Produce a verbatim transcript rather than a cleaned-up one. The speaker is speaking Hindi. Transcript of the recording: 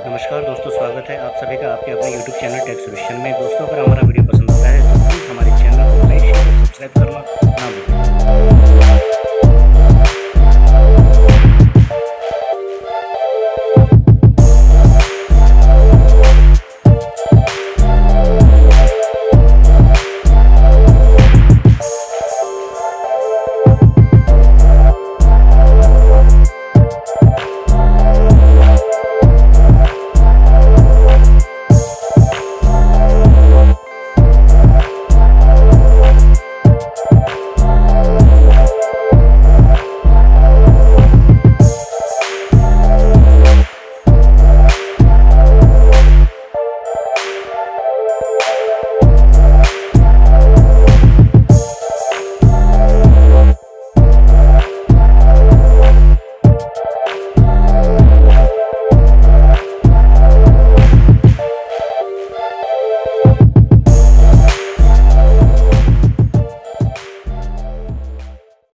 नमस्कार दोस्तों, स्वागत है आप सभी का आपके अपने यूट्यूब चैनल टेक सॉल्यूशन में। दोस्तों, अगर हमारा वीडियो पसंद आता है तो प्लीज़ हमारे चैनल को लाइक शेयर सब्सक्राइब करना ना भूलें।